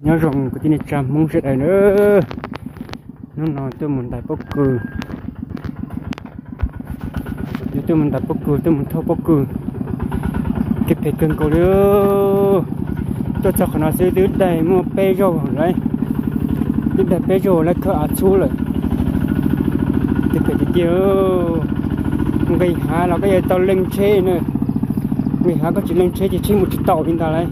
nhớ rằng cái này chăm muốn sẽ đây nữa nó nói tôi muốn đại bốc cừ tôi muốn đại bốc cừ tôi muốn thâu bốc cừ cái phải cần cầu nữa tôi cho nó sẽ đến đây mua bê rồi đấy đến đây bê rồi lại khởi xuống rồi cái phải đi kia người há là cái gì tao lên chế nữa người há có chỉ lên chế chỉ trên một chiếc tàu bên ta đấy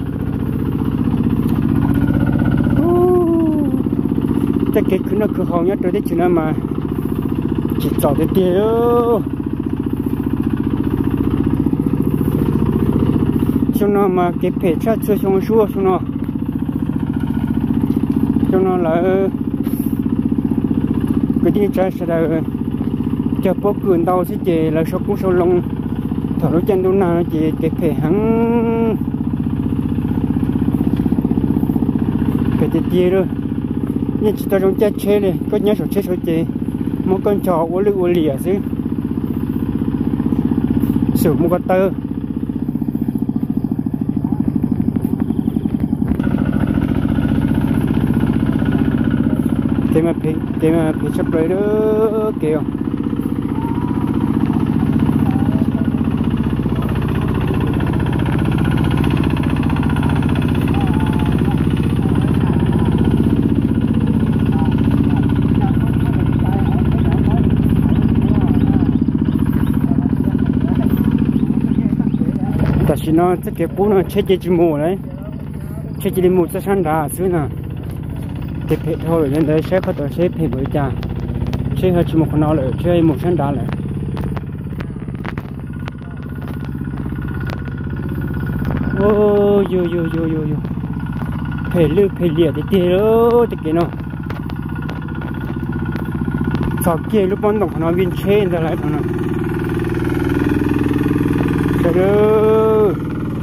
cái cứ nó cứ hầu nhất rồi đấy chứ nó mà chỉ tàu để tiêu cho nó mà cái phải chắc chưa xong xuôi cho nó là cái gì trái sẽ là cho bố cường tàu sẽ chỉ là số cũng số lông thở nó chân đâu nào chỉ cái phải hắn cái gì rồi nhưng chỉ tao trong chết chế này có nhớ số chết số chế một con trò ô lì à chứ sử một con tơ cái mà phải chấp lấy đó kìa tại vì nó cái bố nó chết chỉ mù đấy chết chỉ mù cho sang đá xứ nào thì phải thôi nên đấy sẽ có thể sẽ phải bởi cha sẽ hơi chỉ một con nó lại chơi một sang đá lại ô yo phải lư phải liệt thì tiền đó thì cái nó sau kia lúc bắn đồng nó viên trên ra lại thằng nó rồi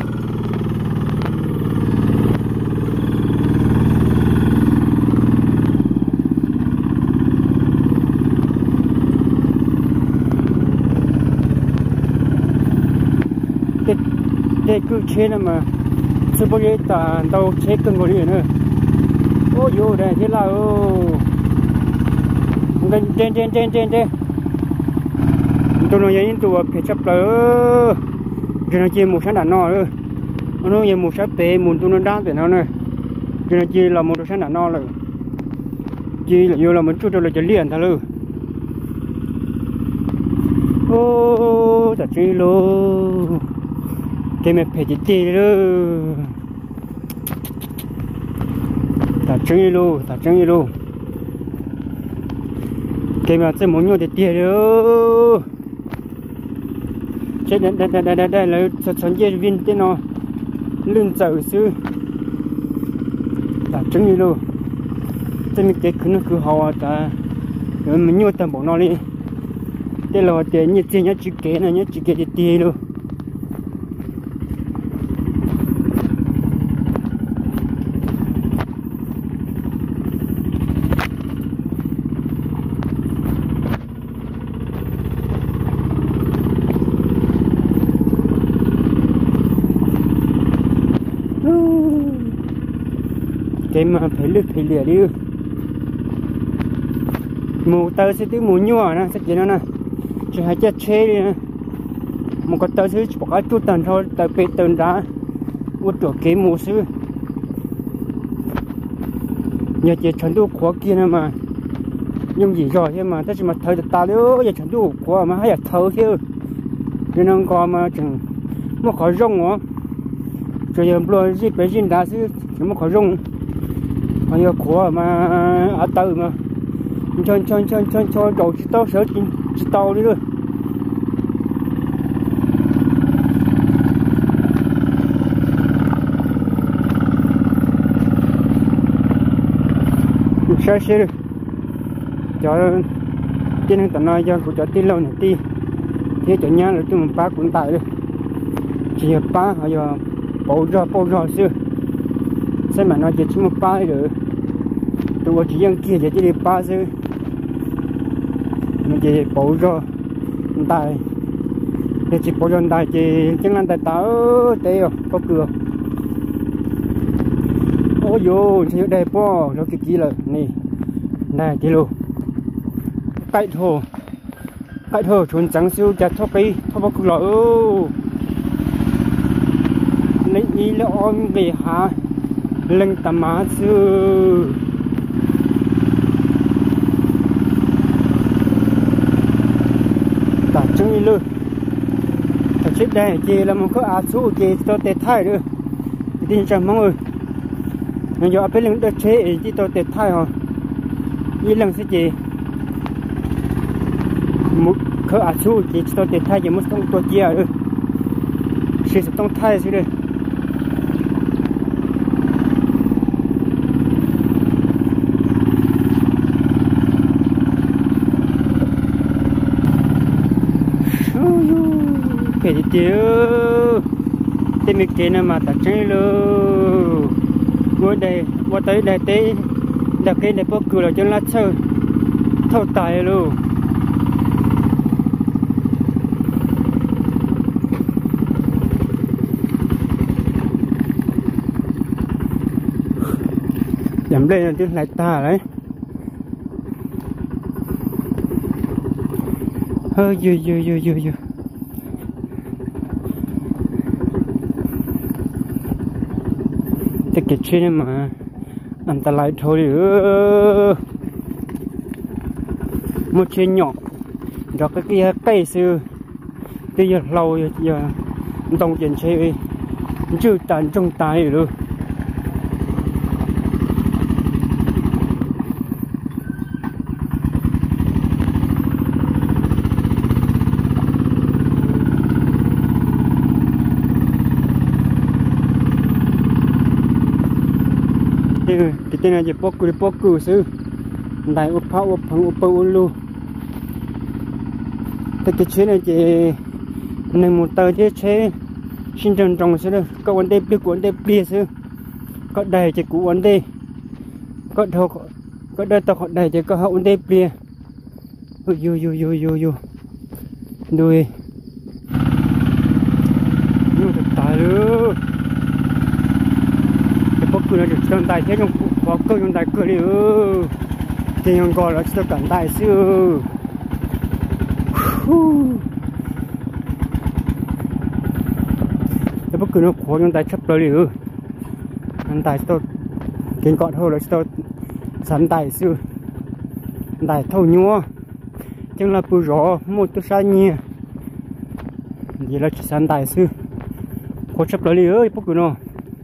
cái cứ chế mà sẽ bao giờ ta đâu chế cần gọi điện nữa ô yo đây thế là trên tôi nói với tôi phải chấp lỡ rồi nó chia một sáng đàn no rồi nó như một sáng bể muốn tôi nó đá để nó này rồi nó chia là một sáng đàn no rồi chia là nhiều là mình chút rồi là chỉ liền thôi luôn ô thật chi luôn cái mẹ phải chỉ luôn thật chi luôn cái mà sẽ muốn nhiều để tiền luôn chết đây là sản phẩm viên tên nó lương dầu sư thật chi luôn cho nên cái cứ họ ta rồi mình nhiều tầm bộ nó đi đây là tiền như tiền nhá chỉ kế này nhá chỉ kế để tiền luôn cái mà phải lìa đi mù tơ sẽ tới mù nhua nè sẽ chỉ nó nè chỉ hai chiếc xe đi nè một con tơ sẽ bỏ cái chút tần thôi tơ bê tần ra uất chỗ kế mù sư nhà chị chuẩn đủ khóa kia nè mà nhưng gì rồi thế mà ta chỉ mà thời được ta nữa giờ chuẩn đủ khóa mà hay là thở chứ cho nên còn mà chừng một khỏi rong nữa rồi giờ bây giờ bây giờ đã sư một khỏi rong bây giờ khóa mà ở từ mà cho đầu chỉ tao sợ chỉ tao đi rồi sai xe rồi cho trên tận nơi cho cho tí lâu này tí thế cho nhá là chúng mình phá cũng tại đây chỉ phá họ giờ bộ ra xưa xem mà nói chỉ một phá được tôi chỉ dân kia chỉ đi phá xưa mình chỉ bộ ra tại để chỉ bộ ra tại chỉ chẳng là tại tao tê có cửa ôi ôi yo chỉ đây po nó cái gì là này này đi luôn cậy thô chuẩn trắng siêu chặt thóc cây thóc bắp lợ lấy ý là ôm về hả lên tầm má sư ta chung đi luôn ta chết đây chị là một cái áo số chị tôi tết thay nữa đi chẳng mong ơi bây giờ bên lưng đất chế chị tôi tết thay hả đi lần sẽ chị một cái áo số chị tôi tết thay chị một trong tôi chia nữa chị sẽต้องthay chứ đây cái gì tiêu thì mình kể nó mà ta chơi luôn ngồi đây qua tới đây tới đặt cái này bóc cửa là cho lát sơ thâu tài luôn giảm lên là tiếng lại ta đấy hơi dư cái chuyện mà anh ta lại thôi một chuyện nhỏ đó cái kia cây xưa bây giờ lâu giờ đồng tiền chơi chưa tàn trong tay rồi cái tên này chỉ bóc cử sư đại ốp phao ốp phẳng ốp bầu luôn cái chuyện này chỉ nên một tờ thiết chế xin trân trọng sư có vấn đề biết vấn đề bia sư có đầy chỉ cũ vấn đề có đâu có đây tao họ đầy chỉ có hậu vấn đề bia yo đuôi nhưng thật tài luôn bóc cử là được trân tài thế trong có cơ trong tài cử đi thì còn gọi là cho cảnh tài sư cái bóc cử nó khó trong tài chấp tới đi anh tài tôi kiến gọn thôi là tôi sẵn tài sư tài thâu nhua chẳng là bù rõ một tôi sai nhia vậy là chỉ sẵn tài sư khó chấp tới đi bóc cử nó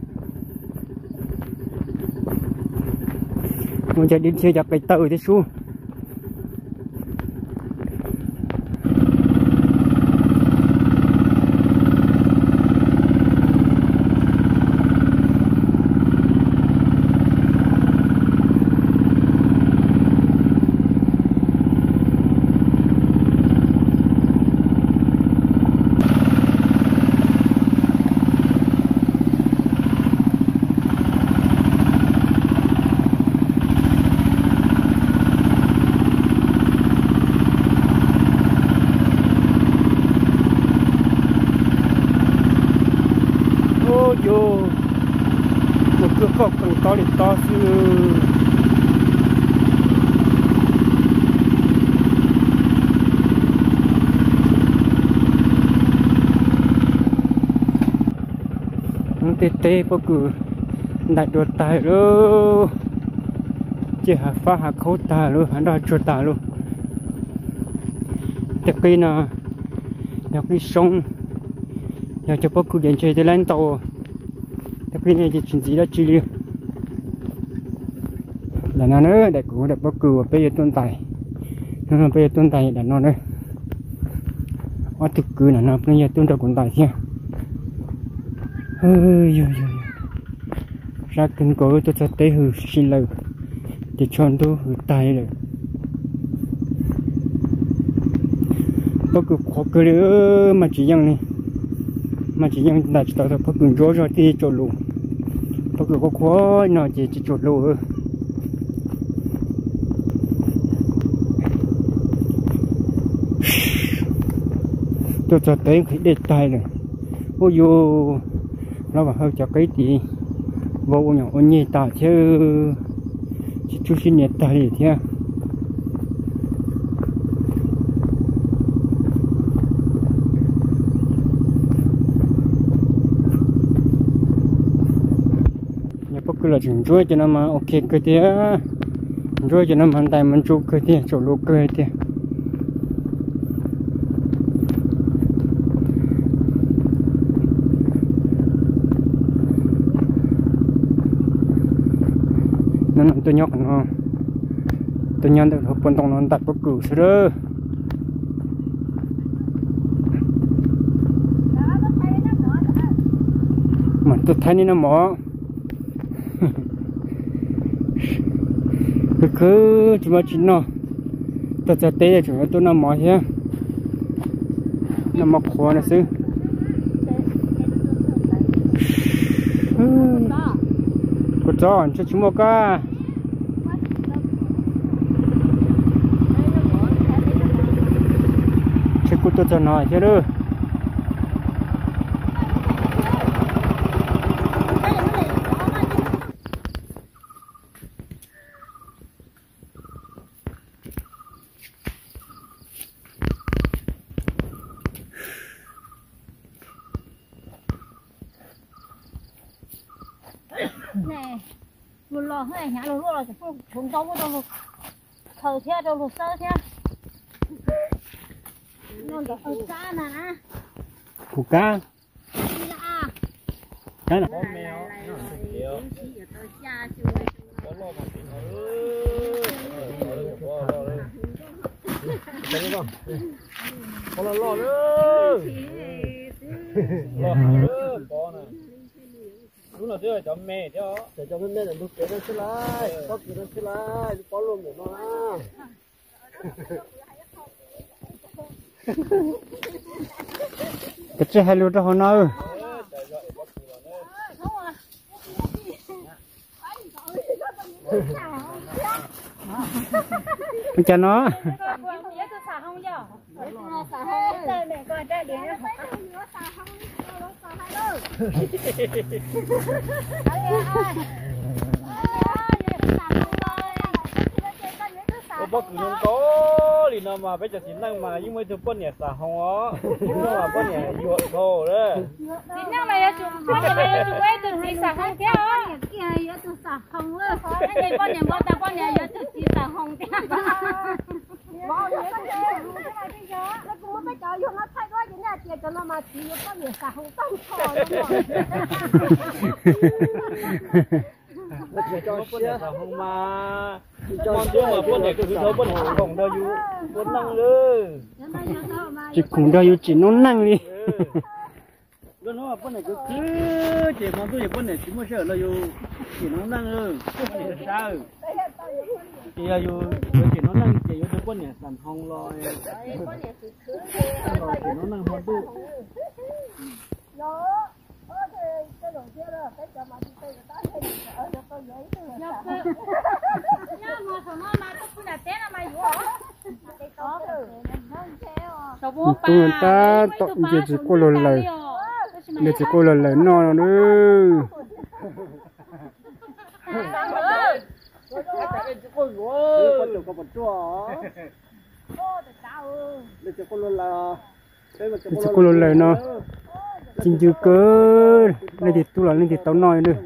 mìnhจะดิ้นเชียร์จากไปเตอร์ที่ชูyo một cái cọc càng to thì to sư không tê tê bao cử đại đồ tài luôn chỉ hạt pha hạt khâu tài luôn hắn đòi chuột tài luôn đặc biệt là đặc biệt sông nhà cho bao cử điện chơi tới lên tàu cái này chỉ chuyện gì đó chi liêu là nó nữa để cũng được bất cứ bây giờ tuân tài nó bây giờ tuân tài là nó đây ở thực cư là nó bây giờ tuân tài tuân tài nha ra kinh cổ tôi cho tế hư xin lời để cho tôi hư tài rồi bất cứ khó cơ nữa mà chỉ rằng này mà chỉ rằng là tạo ra bất cứ rồi thì chỗ luôn bất cứ có khó nó chỉ chuột luôn tôi cho tới cái đề tài này ôi yo nó mà hơi cho cái gì vô nhỏ ôn nhị ta chứ chỉ chú xin nhiệt ta đi thế nhà bác cứ là chừng rồi cho nó mà ok cái thế rồi cho nó mà tại mình chụp cái thế chỗ lúa cái thế nên tôi nhóc nó tôi nhăn được hộp bún tông nó đặt bất cứ sự đó mà tôi thấy nó mỏ cứ chỉ mà chỉ nó tôi sẽ té cho tôi nó mỏ thế nó mỏ khó nó xứ có chó cho chúng một cái chứ cô tôi cho nói chứ đâu nè một lò này nhá lò là không xuống đâu có đâu thở theo đâu sơ theo non đó cá nè củ cá cái này con lò nữa đúng là chưa cho mẹ cho để cho mẹ là lúc kế nó sẽ lại có kế nó sẽ lại có luôn để nó cái chế hai lúa đó họ nói cho nó có bác cũng có thì nào mà bây giờ chính năng mà nhưng mà chụp con nhẹ xả hông á nhưng mà con nhẹ dội thô đấy chính năng này chụp con nhẹ này chụp ấy từ chỉ xả hông theo á kia ấy từ xả hông á cái này con nhẹ bao ta con nhẹ từ chỉ xả hông theo bao nhiêu con nhẹ bây giờ nó cũng mới cho dùng nó thay cái gì nè tiền cho nó mà chỉ con nhẹ xả hông tông thò nó chỉ cho con nhẹ xả hông mà con chứ mà con nhẹ cứ thâu con nhẹ không đâuอยู่con năng nữa chỉ cũng đâu chỉ nó năng đi luôn nó con này cứ chỉ mong tôi con này chỉ mới sợ làอยู่chỉ nó năng hơn con này sao chỉ làอยู่chỉ nó năng chỉอยู่con này sản hồng rồi chỉ nó năng hơn tôi tụi ta tụi chỉ cô lười lời để chỉ cô lười no nữa chỉ cô lười nó chính chưa cơ này thì tu là này thì tao nói nữa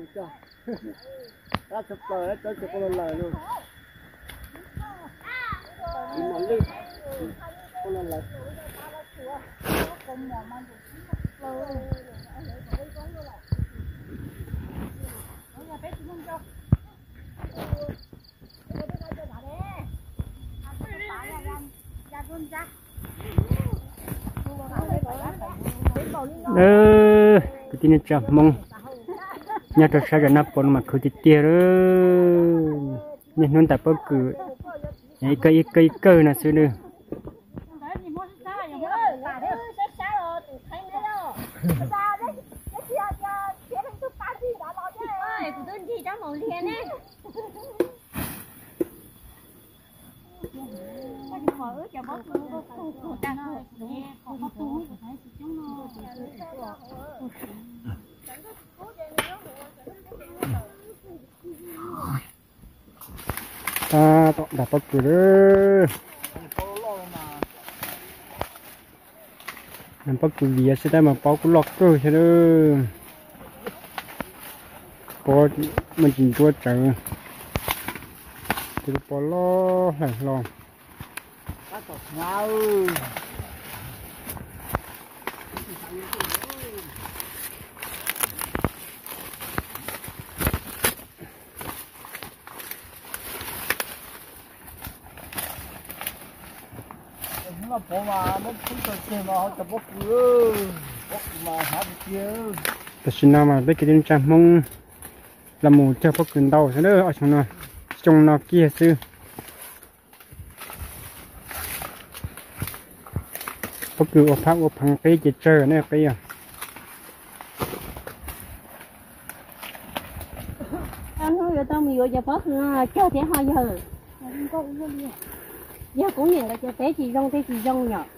cái tin chậm mong nhà tôi sẽ ra nắp bọn mà cứ tiệt rồi nên nó tập bất cứ cái cơ là xưa nữa ta đã bắt cửa đó mình bắt cửa gì sẽ đây mà bao cửa lọt rồi thế đó có mình chỉ cho chạy từ bỏ lo hay lo nó bỏ mà nó cũng có tiền mà họ tập bóc cửa mà hả kia แต่ฉันน่ามาได้กินจานมงละหมูเจ้าพวกกินเดาใช่ไหมเอาชนะจงนอกี้ซื้อพวกคืออพักอพังไปจะเจอเนี่ยไปอ่ะ anh nói rồi tao mì giờ bớt cho thế hai giờ giờ cũng nhìn là cho té chỉ rong nhở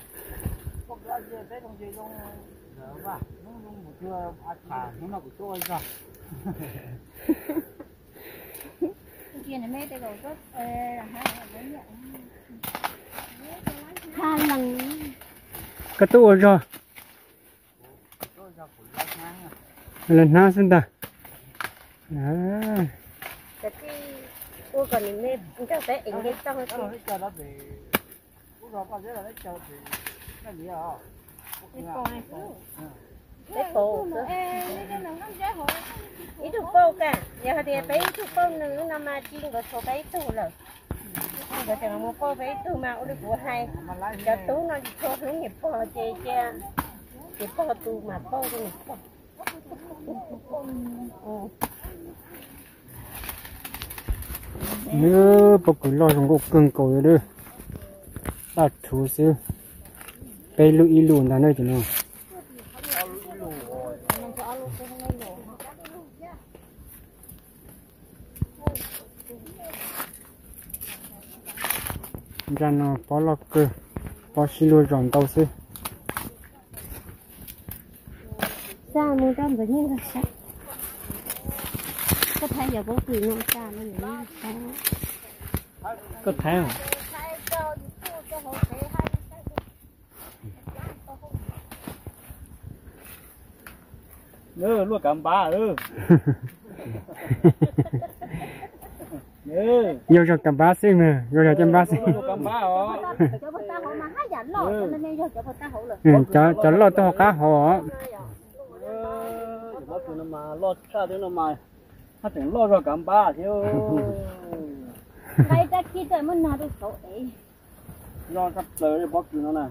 kia này mấy tay đầu tốt hai lần cái tủ rồi lần nào xin ta cái cô còn nên cho té ảnh cái trong cái cái bộ ít được bộ cả giờ thì bé chút bộ nữa năm mà chiên có số bé tu rồi giờ chẳng một cô bé tu mà được của hai cho tú nó cho thứ nghiệp po chê cha nghiệp po tu mà po cái nghiệp po nếu bọc cửa lo trong gốc cưng cổ rồi đặt thú xíu bây lũ ý lùn là nơi chỗ nào ra nó bỏ lọc cơ bỏ xí lùi rộn tàu xíu sao muốn trăm với như là sao có thấy giờ có cười nông sao nó nữa sao có thấy không nữa luôn cầm ba vô cho cầm bá xí mà vô cho chăm bá xí cầm ba hả cho lo cho cá họ bác nó mà lo cha thế nó mà hắn tưởng lo rồi cầm ba thiếu đây ta kia tới mình nào được số ấy lo sắp tới bác nó này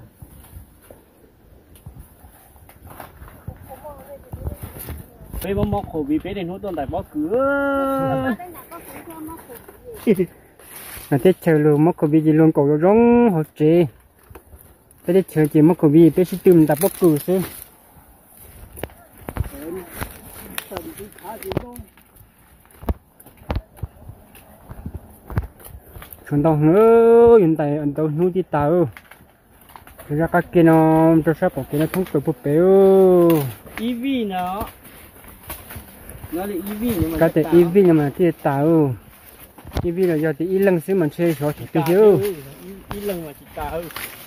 bây giờ mọc khổ vì bé đến hút tuần đại bác cửa là tết chờ luôn mất có bị gì luôn cổ rong họ chế tết chờ chỉ mất có bị bé chỉ tìm tập bóc cử xem chúng ta nữa hiện tại anh tôi nuôi đi tàu ra các kia nó cho sắp có kia nó không được búp bê EV nó là EV nhưng mà cái từ EV nhưng mà cái tàu EV là do thì lần xíu mình chơi số chỉ tiêu hiếu lần mà chỉ tàu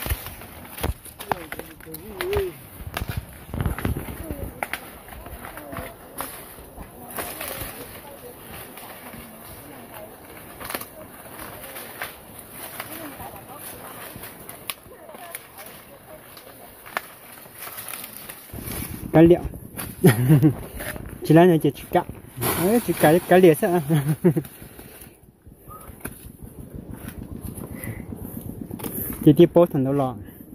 cái liệu chỉ là nhà chỉ cái liệu sao chỉ tiếp post thằng đâu lọ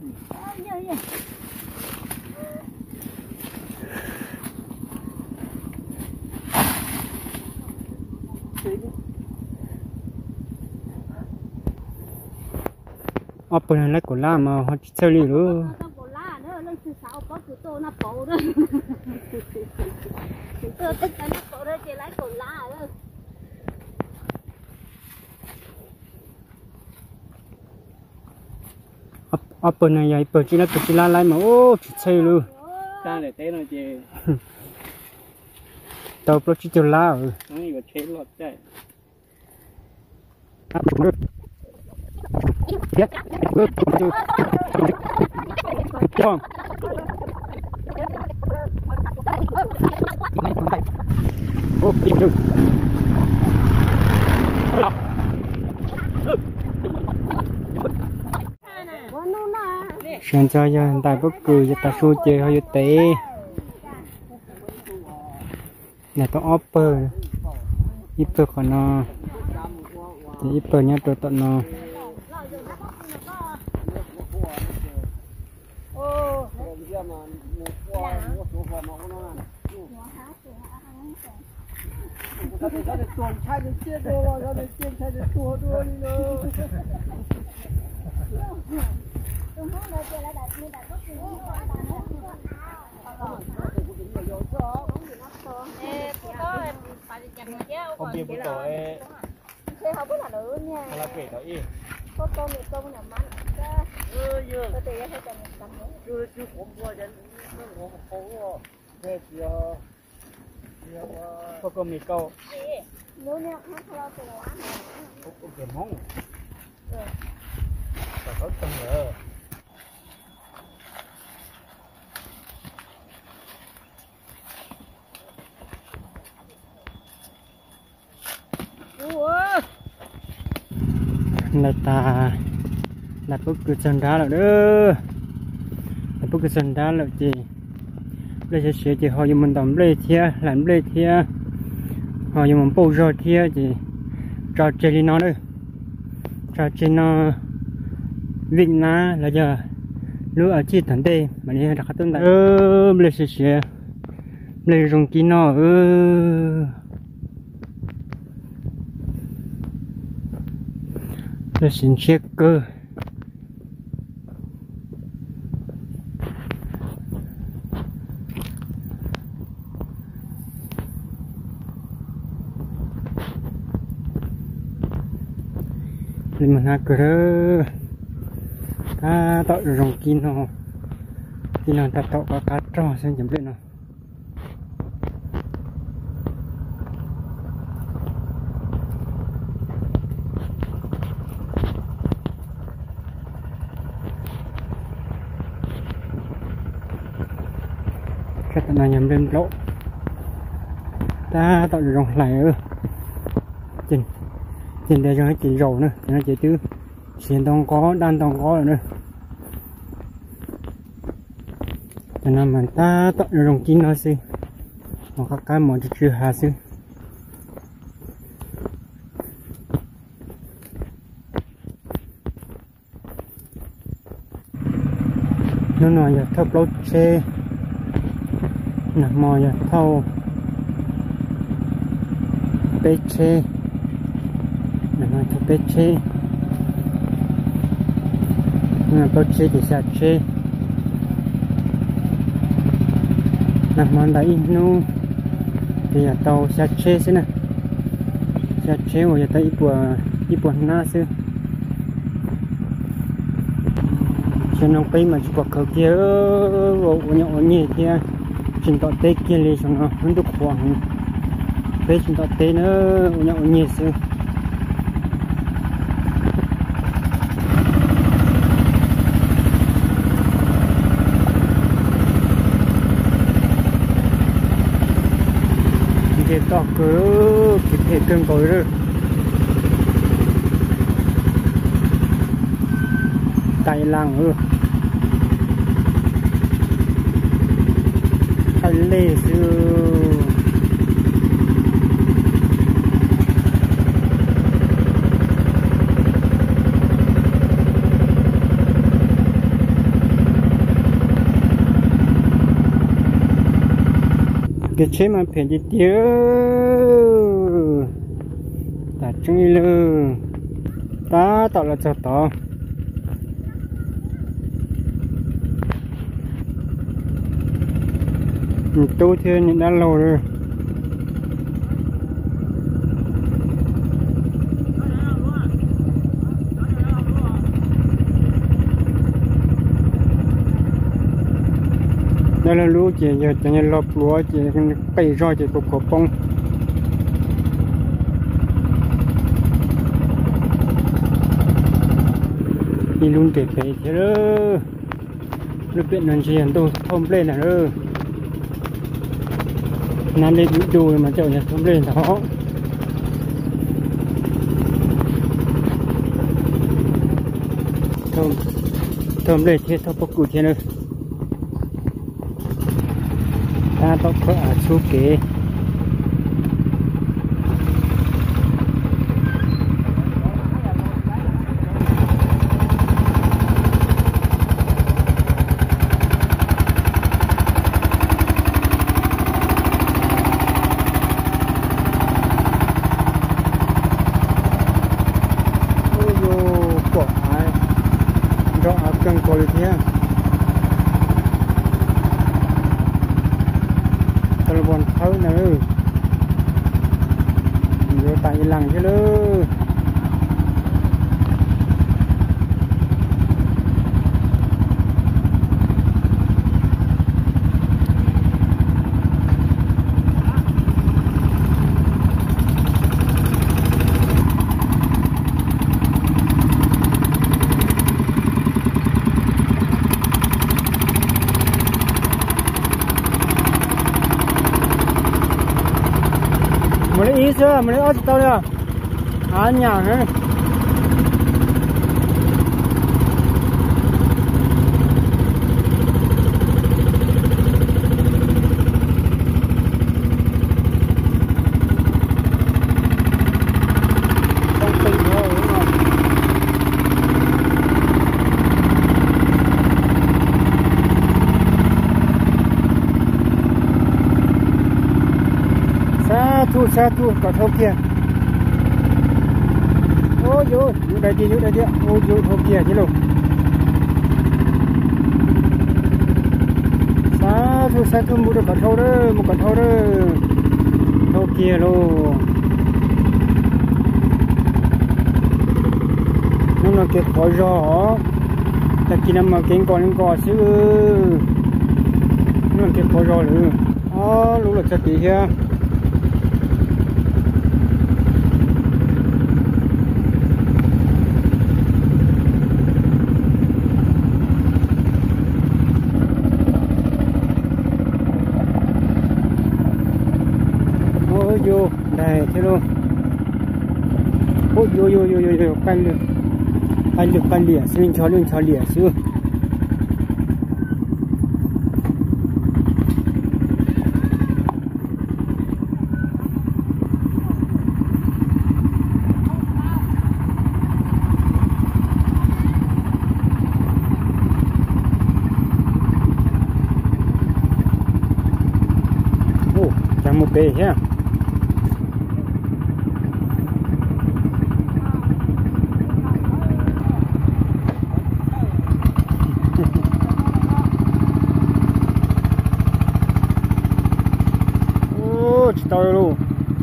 ở bên này có lá mà họ chơi đi rồi tôi nó bộ đó tôi tất cả nó bộ đó chỉ lấy cổ lá đó ở bên này vậy bên chỉ là lại mà ô chơi luôn ta để té nó chơi tàu pro chỉ chơi lá rồi nó như chơi lọt chạy 现在要大不cứ就ta số chơi hay tế này có upper upper còn nó thì upper nhá tôi tận nó không biết bữa tối thế không biết là được nha là kể đó y có con thì con nhà mắm có tiền hay cần cầm nữa chưa chưa không qua đến không có về thì có con mì câu nếu nha nó không từ lá có cái món có con nữa là ta đặt bất cứ sân đá là đó đặt bất cứ sân đá là gì đây sẽ chỉ họ dùng mình tầm lấy thia làm lấy thia họ dùng mình bổ rồi thia gì trò chơi đi nó nữa trò chơi nó Việt Nam là giờ lúc ở chi thằng đây mà đi đặt cái tên là lấy sẽ lấy dùng kỹ nó để xin check cơ mình cơ ta tạo rồng kino ta tạo cá trò xem chấm lên nào cái này nhầm lên lỗ ta tạo rồng lại trên đây cho nó chỉ dầu nữa nó chỉ tứ xiên tông có đan tông có nữa cho nên mình ta tạo rồng kín nó xí hoặc các cái món chưa hà xí nó nói là thấp lốt xe nè mò là thâu bê xe nè mà thâu bê xe nè bê xe thì xa xe nè mà đẩy nu thì là tàu xa xe xí nè xa xe mà giờ tới ít bùa na xí cho nó cái mà chụp cầu kia ở nhỏ nhẹ kia chúng ta tết kia lên xong nó vẫn được khoảng tết chúng ta tết nữa nhỏ nhẹ xưa để to cứ thể cân cối rồi tại làng lê sư cái chế mà phải đi tiêu ta chung đi luôn ta tạo là cho to tôi theo những đã lâu rồi đây là lúa chị giờ cho nên lọp lúa chị bay roi chị cục bông đi luôn để phải thế đó lúc biển lần chiên tôi không lên là nữa nan lên đùi mà chợ nhà không lên đó không lên thế thôi bốc cụ thế nữa ta bốc có ở số kế tại làng chứ lư ý xưa mình ở đâu nữa à nhà nữa xa thu có thâu kia ôi dồi vô đây đi ôi dồi thâu kia chứ luôn xa thu mua được có thâu đó một có thâu đó thâu kia luôn nó là cái khói gió ta kia mà kiến còn xíu nó là cái khói gió nữa lúc là chắc tí kia vô đây thế luôn ôi vô căn lìa xuyên cho lìa xưa ô chẳng một bề ha tao luôn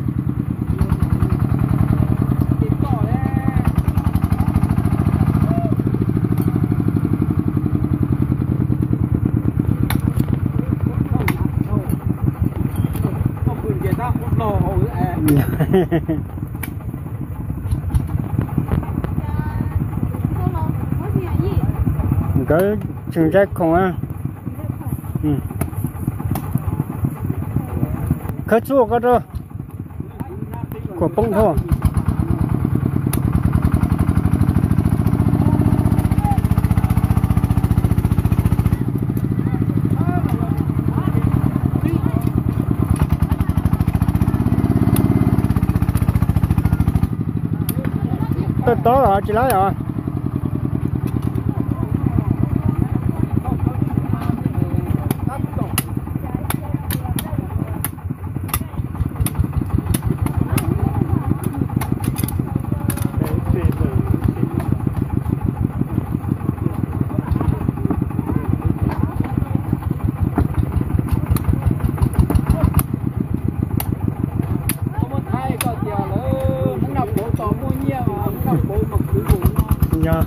cái trường trách không á khất chua có đâu của bông thôi tới rồi chị lấy rồi nha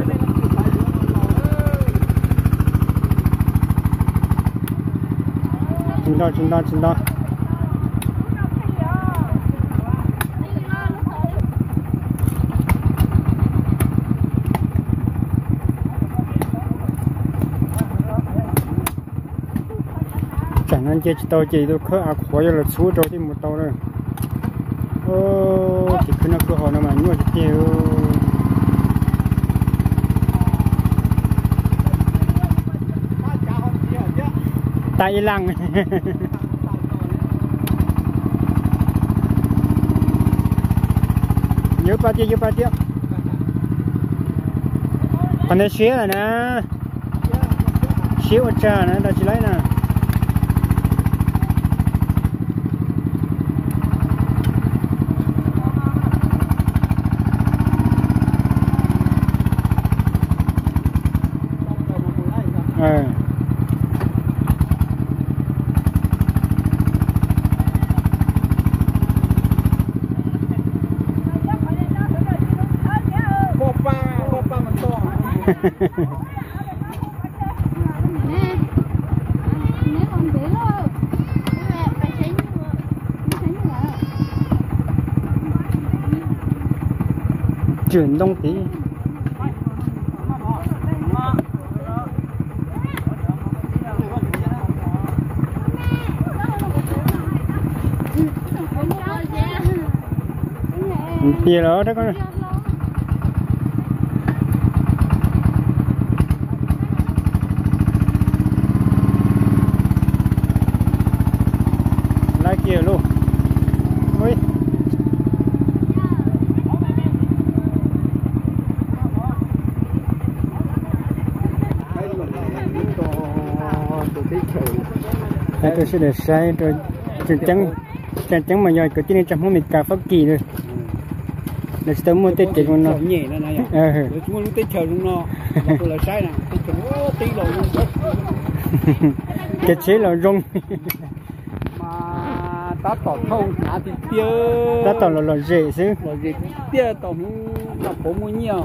chúng ta nên chơi tàu chơi tôi khơi à khỏi là số trâu thì một tàu rồi ô thì cứ nó cứ hỏi nó mà nuôi chỉ tiêu tại lăng nhớ ba tiêu còn đây xía rồi nè xíu ở trà nè ta chỉ lấy nè chuyển đông tí tiền đó đó con lá kia luôn ôi đây tôi sẽ để sai rồi trắng mà giờ cái này chẳng không mình cà phê kỳ rồi để tôi mua tết cái con nó nhẹ nó này chúng mua tết chờ luôn nó tôi là sai nè tí rồi cái chế là rong mà ta tỏ không à thì tia ta tỏ là rễ chứ là rễ tia tỏ là bố mua nhiều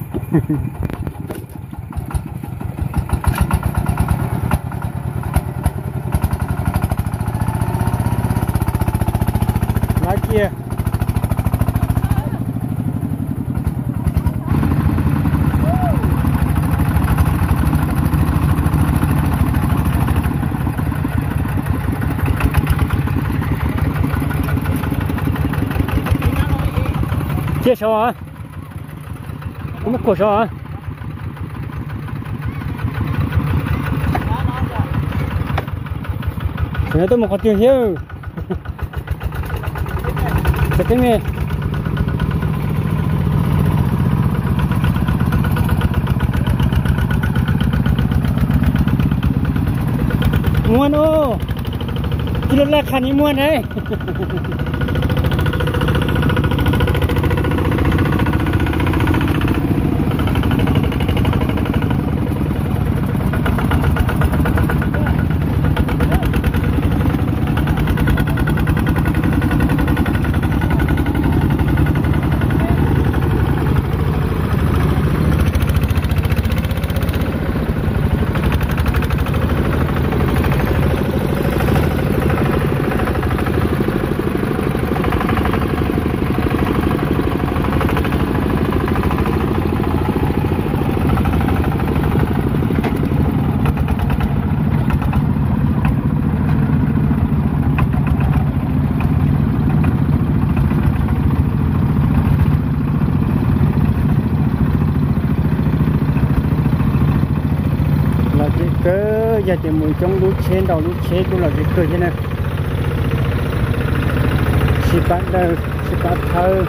lá kia chia sẻ à không có sẻ à thế tôi một con tiền hiếu sẽ cái gì muôn ô chỉ là khăn như muôn đấy cơ giờ thì mình trong lúa trên đầu lúa chế cũng là cái cơ thế này chỉ bắt đầu chỉ bắt thơ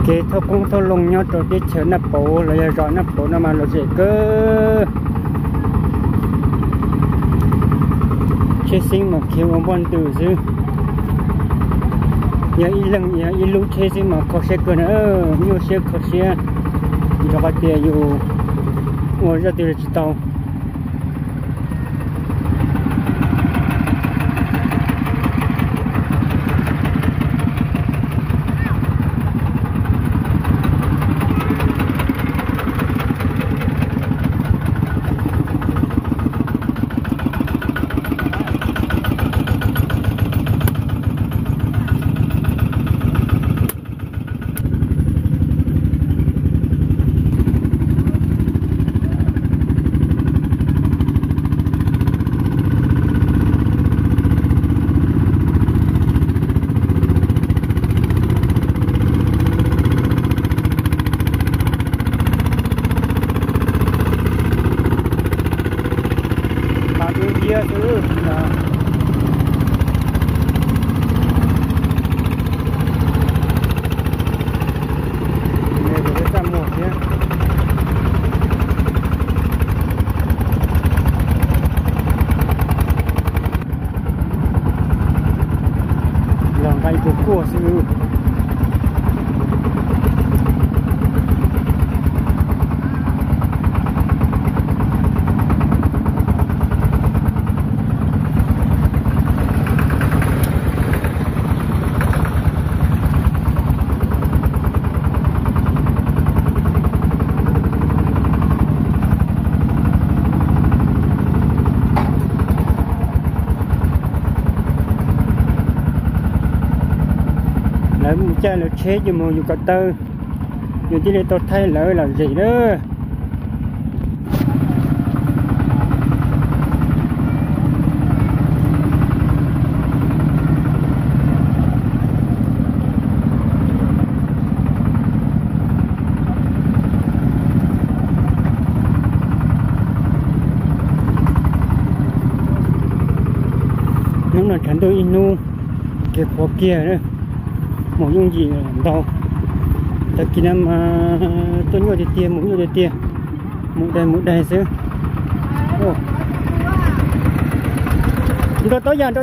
cái thâu cũng thâu lông nhau rồi cái chở nắp bộ rồi rồi nắp bộ nó mà nó dễ cơ chế sinh mà kêu ông bọn từ chứ nhà y lần nhà y lúc chế sinh mà có xe cơ nữa nhiều xe có xe cho các tiềnอยู่ngồi ra tiền chỉ tàu kia chứ này để cái một nhé lòng tay của sư cha là chế cho mùa cả tơ dù chỉ để tôi thay lỡ là gì đó những là chẳng tôi inu cái phố kia nữa một những gì đâu ta kia năm tôi nhớ tiền một nhớ tiền một đây xứ tôi tối giờ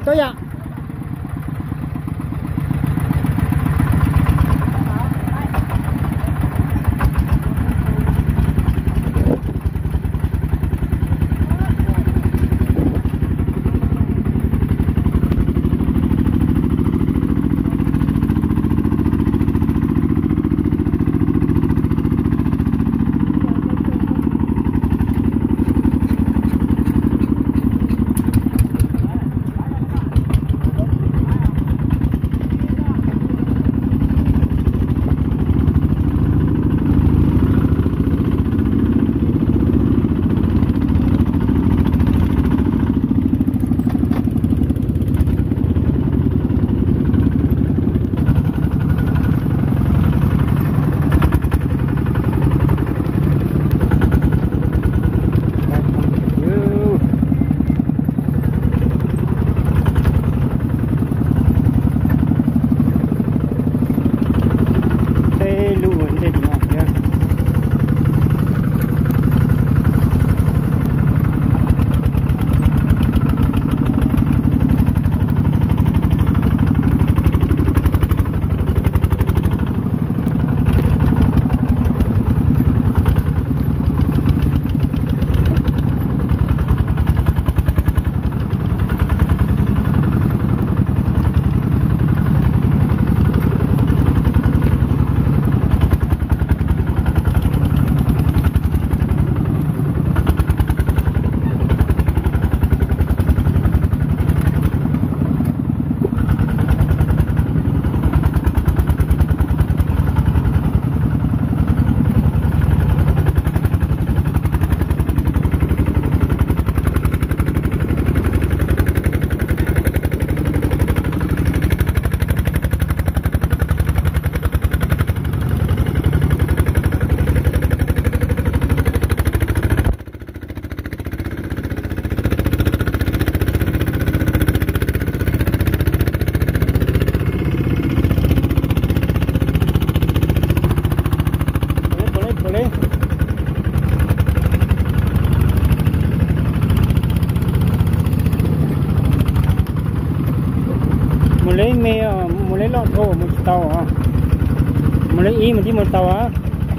lon thô một tàu à mà lấy ý mình đi một tàu á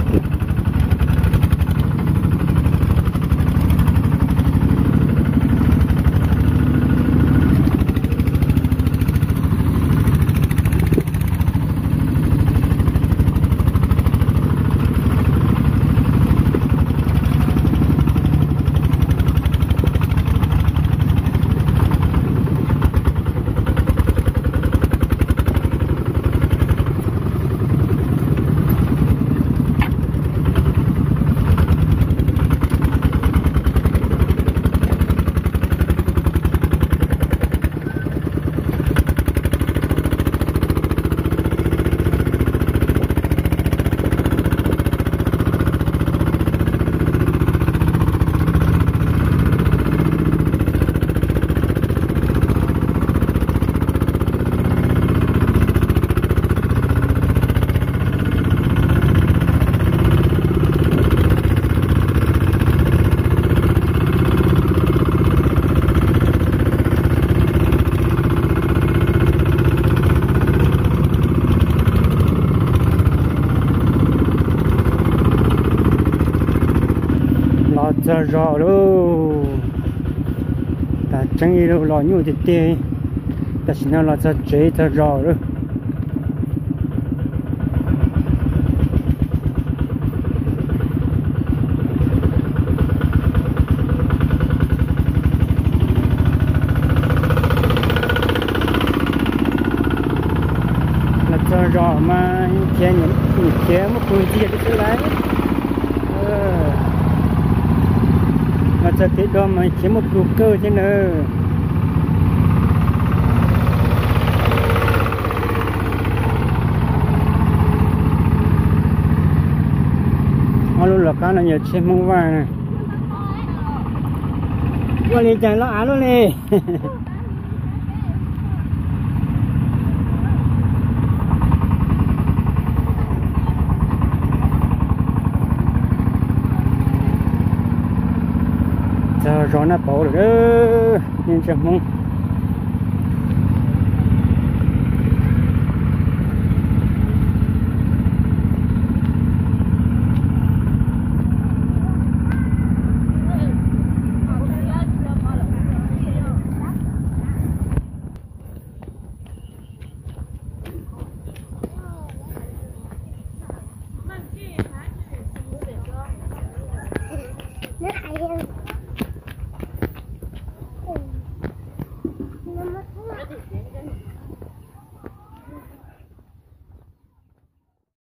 giờ rõ luôn ta chẳng gì đâu lo nhiều thì tiền ta chỉ nói là giờ chế giờ rõ luôn là giờ rõ mà chế những chế một người chỉ được cái đấy mà cho cái đó mà chỉ một lục cơ thế nữa luôn là cái này nhiều trên mông vàng này qua liền chẳng lo luôn đi giờ nó bỏ rồi đó nên chẳng mong